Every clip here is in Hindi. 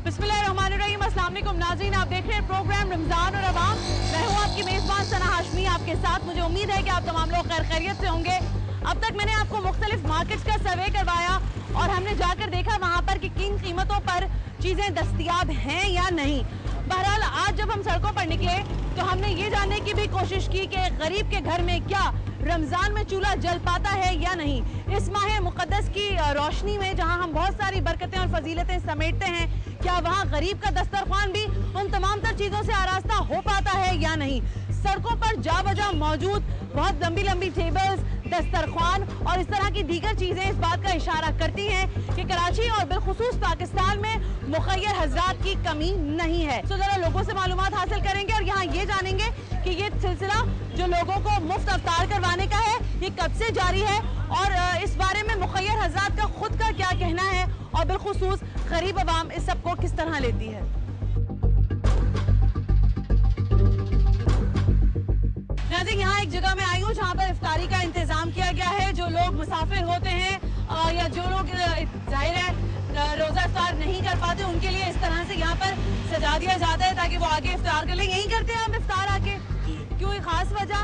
बिस्मिल्लाहिर्रहमानिर्रहीम, अस्सलाम वालेकुम नाज़रीन, आप देख रहे हैं प्रोग्राम रमज़ान और अवाम। मैं हूं आपकी मेज़बान सना हाशमी आपके साथ। मुझे उम्मीद है कि आप तमाम लोग खैर खैरियत से होंगे। अब तक मैंने आपको मुख्तलिफ मार्केट्स का सर्वे करवाया और हमने जाकर देखा वहाँ पर कि किन कीमतों पर चीज़ें दस्तयाब हैं या नहीं। बहरहाल आज जब हम सड़कों पर निकले तो हमने ये जानने की भी कोशिश की कि गरीब के घर में क्या रमज़ान में चूल्हा जल पाता है या नहीं। इस माह मुक़द्दस की रोशनी में जहां हम बहुत सारी बरकतें और फजीलतें समेटते हैं, क्या वहां गरीब का दस्तरखान भी उन तमाम तर चीज़ों से आरास्ता हो पाता है या नहीं। सड़कों पर जा बजा मौजूद बहुत लंबी लंबी टेबल्स, दस्तरखान और इस तरह की दीगर चीज़ें इस बात का इशारा करती हैं कि कराची और बिलखुसूस पाकिस्तान में मुखय्यर हज़रात की कमी नहीं है। तो ज़रा लोगों से मालूमात हासिल करेंगे और यहाँ ये जानेंगे कि ये सिलसिला जो लोगों को मुफ्त अफ्तार करवाने का है ये कब से जारी है और इस बारे में मुखय्यर हज़रात का खुद का क्या कहना है और बिलखुसूस गरीब अवाम इस सबको किस तरह लेती है। यहाँ एक जगह में आई हूँ जहाँ पर इफ्तारी का इंतजाम किया गया है। जो लोग मुसाफिर होते हैं या जो लोग जाहिर है रोजा इफ्तार नहीं कर पाते उनके लिए इस तरह से यहाँ पर सजा दिया जाता है ताकि वो आगे इफ्तार कर लें। यही करते हैं हम इफ्तार आके, क्यों खास वजह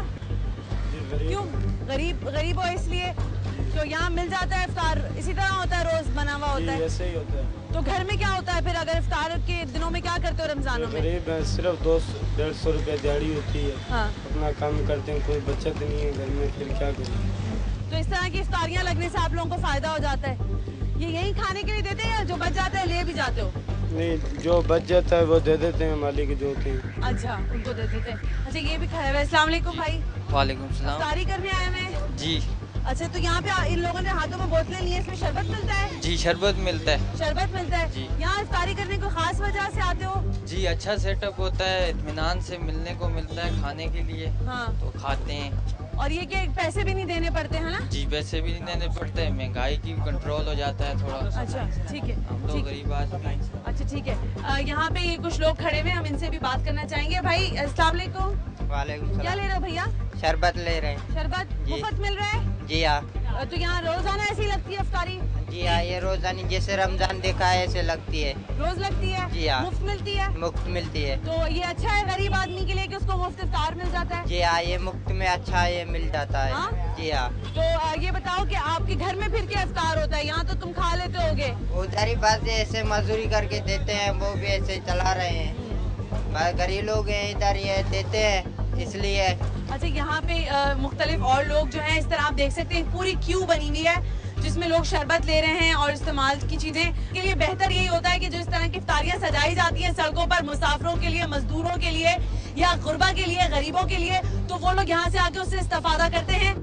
क्यों? गरीब हो इसलिए तो यहाँ मिल जाता है इफ्तार। इसी तरह होता है, रोज बना हुआ होता है, ऐसे ही होता है। तो घर में क्या होता है फिर अगर इफ्तार के दिनों में क्या करते हो रमजानों में? गरीब है, सिर्फ 200-150 रुपए दिहाड़ी होती है। हाँ। अपना काम करते हैं, कोई बचत नहीं है घर में, फिर क्या करें। तो इस तरह की इफ्तारियाँ लगने से आप लोगों को फायदा हो जाता है। ये यही खाने के लिए देते हैं या जो बच जाता है ले भी जाते हो? नहीं, जो बच जाता है वो दे देते हैं मालिक जो होते हैं। अच्छा, उनको दे देते हैं। अच्छा, ये भी खाया हुआ है। अस्सलाम वालेकुम भाई। वालेकुम सलाम। इफ्तारी करने आए हैं जी। अच्छा, तो यहाँ पे इन लोगों ने हाथों में बोतलें ली है, इसमें शरबत मिलता है? जी, शरबत मिलता है। शरबत मिलता है जी। यहाँ इफ्तारी करने को खास वजह से आते हो? जी, अच्छा सेटअप होता है, इत्मीनान से मिलने को मिलता है खाने के लिए। हाँ। तो खाते हैं। और ये कि पैसे भी नहीं देने पड़ते हैं ना? जी, पैसे भी नहीं देने पड़ते, महंगाई की कंट्रोल हो जाता है थोड़ा। अच्छा, ठीक है। हम लोग गरीब आदमी। अच्छा, ठीक है। यहाँ पे ये कुछ लोग खड़े हुए, हम इनसे भी बात करना चाहेंगे। भाई अस्सलाम वालेकुम। वालेकुम सलाम। क्या ले रहे हो भैया? शरबत ले रहे हैं। शरबत मुफ्त मिल रहा है? जी हाँ। तो यहाँ रोजाना ऐसी लगती है इफ्तारी? जी हाँ, ये रोजाना जैसे रमजान देखा है ऐसे लगती है। रोज लगती है? जी हाँ। मुफ्त मिलती है? मुफ्त मिलती है। तो ये अच्छा है गरीब आदमी के लिए कि उसको मुफ्त इफ्तार मिल जाता है? जी हाँ, ये मुफ्त में अच्छा है, ये मिल जाता है। हाँ? जी हाँ। तो ये बताओ कि आपके घर में फिर क्या इफ्तार होता है? यहाँ तो तुम खा लेते होगे। उधर ही बात ऐसे मजदूरी करके देते हैं, वो भी ऐसे चला रहे हैं। गरीब लोग हैं इधर, ये देते हैं इसलिए। अच्छा, यहाँ पे मुख्तलिफ और लोग जो हैं इस तरह आप देख सकते हैं पूरी क्यू बनी हुई है जिसमें लोग शरबत ले रहे हैं और इस्तेमाल की चीजें के लिए बेहतर यही होता है कि जो इस तरह की इफ्तारियाँ सजाई जाती हैं सड़कों पर मुसाफिरों के लिए, मजदूरों के लिए या गुरबा के लिए, गरीबों के लिए, तो वो लोग यहाँ से आके उससे इस्तेफादा करते हैं।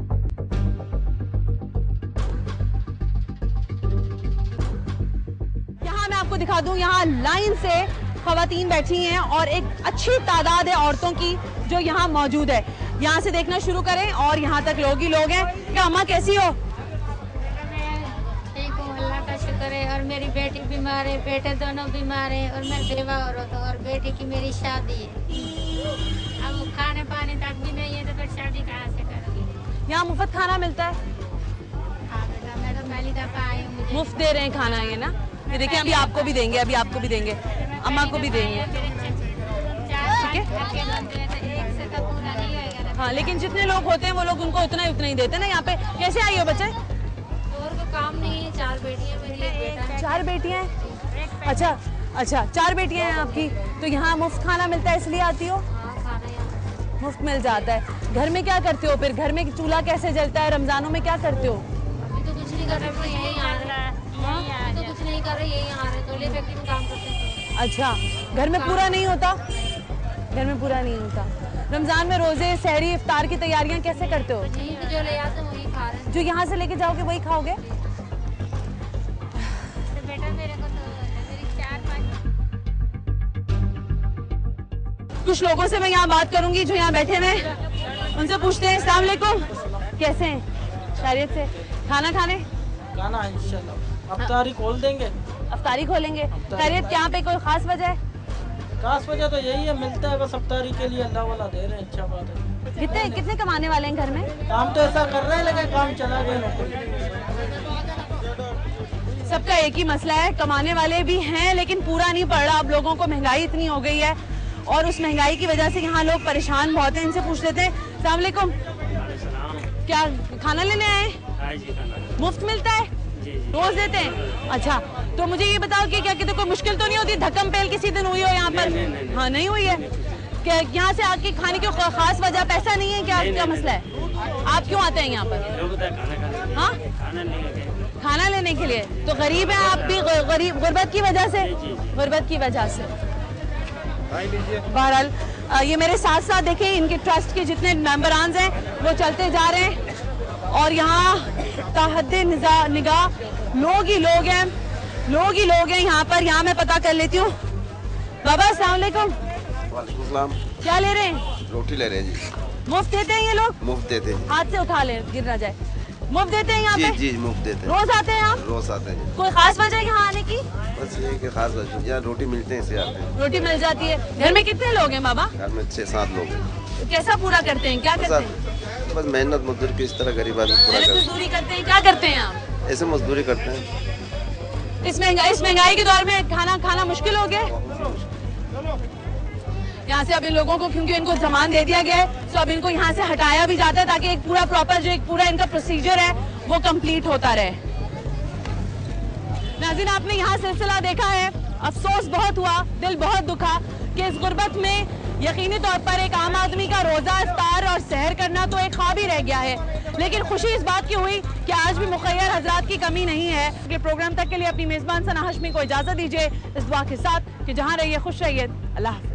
यहाँ मैं आपको दिखा दूं, यहाँ लाइन से खवातीन बैठी हैं और एक अच्छी तादाद है औरतों की जो यहाँ मौजूद है। यहाँ से देखना शुरू करें और यहाँ तक लोग ही लोग हैं। क्या अम्मा कैसी हो? ठीक हूँ, अल्लाह का शुक्र है। और मेरी बेटी बीमार है, बेटे दोनों बीमार है और मैं बेवा औरत हूँ और बेटी की मेरी शादी है। अब खाने पानी तक भी नहीं है तो फिर शादी कहाँ से करूँगी? यहाँ मुफ्त खाना मिलता है? हाँ बेटा, मैं तो पहली दफा आई हूँ। मुझे मुफ्त दे रहे हैं खाना, ये ना? ये देखिए, अभी आपको भी देंगे, अभी आपको भी देंगे, अम्मा को भी देंगे। ठीक है। हाँ, लेकिन जितने लोग होते हैं वो लोग उनको उतना ही देते हैं ना। यहाँ पे कैसे आई हो बच्चे? और को काम नहीं है, 4 बेटियाँ मेरी, एक बेटा है। 4 बेटियाँ हैं? अच्छा, 4 बेटियाँ हैं आपकी। तो यहाँ मुफ्त खाना मिलता है इसलिए आती हो? हाँ, खाना यहाँ मुफ्त मिल जाता है। घर में क्या करते हो फिर? घर में चूल्हा कैसे जलता है? रमजानों में क्या करते हो? अभी तो कुछ नहीं कर रहे, यही आ रहे हैं। तो कुछ नहीं कर रहे, यही आ रहे, तो ले फैक्ट्री में काम करते हैं। अच्छा, घर में पूरा नहीं होता? घर में पूरा नहीं होता। रमजान में रोजे, सहरी, इफ्तार की तैयारियां कैसे करते हो? यहीं पे जो ले आते हैं वही खा रहे हैं। जो यहाँ से लेके जाओगे वही खाओगे? तो बेटा मेरे को तो मेरी 4-5 कुछ लोगों से मैं यहाँ बात करूंगी जो यहाँ बैठे हुए, उनसे पूछते हैं। अस्सलाम वालेकुम, कैसे हैं? खैरियत से? खाना खाने? खाना इंशाल्लाह अफ्तारी खोल देंगे। अफ्तारी खोलेंगे? खैरियत? यहाँ पे कोई खास वजह है? खास वजह तो यही है, मिलता है बस अफ्तारी के लिए, अल्लाह वाला दे रहे हैं, अच्छा बात है। कितने कमाने वाले हैं घर में? काम तो ऐसा कर रहे हैं लेकिन काम चला गया। सबका एक ही मसला है, कमाने वाले भी हैं लेकिन पूरा नहीं पड़ रहा। अब लोगों को महंगाई इतनी हो गई है और उस महंगाई की वजह से यहाँ लोग परेशान बहुत हैं। इनसे पूछ लेते हैं। अस्सलाम वालेकुम, क्या खाना लेने आए? मुफ्त मिलता है? रोज देते हैं? अच्छा, तो मुझे ये बताओ कि क्या कहते कोई मुश्किल तो नहीं होती? धक्कम पेल किसी दिन हुई हो यहाँ पर? हाँ, नहीं हुई है। क्या यहाँ से आके खाने की खास वजह पैसा नहीं है? क्या मसला है? आप क्यों आते हैं यहाँ पर? हाँ, खाना लेने के लिए। तो गरीब हैं आप भी, गरीब गुर्बत की वजह से? गुर्बत की वजह से। बहरहाल ये मेरे साथ साथ देखें, इनके ट्रस्ट के जितने मेंबरान हैं वो चलते जा रहे हैं और यहाँ ताहद्दे निगाह लोग ही लोग हैं, लोग ही लोग हैं यहाँ पर। यहाँ मैं पता कर लेती हूँ। बाबा अस्सलाम वालेकुम। वालेकुम। क्या ले रहे हैं? रोटी ले रहे हैं जी। मुफ्त देते हैं ये लोग? मुफ्त देते हैं। हाथ से उठा ले, गिर ना जाए। मुफ्त देते हैं यहाँ पे? जी मुफ्त देते हैं। रोज आते हैं आप? रोज आते हैं। कोई खास वजह है यहाँ आने की? बस ये कि खास वजह यहाँ रोटी मिलते हैं, इससे आते हैं। रोटी मिल जाती है। घर में कितने लोग हैं बाबा? घर में 6-7 लोग हैं। कैसा पूरा करते हैं? क्या करते हैं? बस मेहनत मजदूरी की, इस तरह गरीब आदमी पूरा करते हैं। मजदूरी करते हैं? क्या करते हैं आप? ऐसे मजदूरी करते हैं। इस महंगाई के दौर में खाना मुश्किल हो गया। यहाँ से अब इन लोगों को, क्योंकि इनको जमान दे दिया गया है, तो अब इनको यहाँ से हटाया भी जाता है ताकि एक पूरा प्रॉपर जो एक पूरा इनका प्रोसीजर है वो कंप्लीट होता रहे। नाज़रीन, आपने यहाँ सिलसिला देखा है। अफसोस बहुत हुआ, दिल बहुत दुखा कि इस गुर्बत में यकीनी तौर पर एक आम आदमी का रोजा, इफ्तार और सहर करना तो एक ख्वाब ही रह गया है। लेकिन खुशी इस बात की हुई कि आज भी मुखय्यर हजरात की कमी नहीं है। अगले प्रोग्राम तक के लिए अपनी मेजबान सना हाशमी को इजाजत दीजिए इस दुआ के साथ कि जहाँ रहिए खुश रहिए। अल्लाह हाफ़िज़।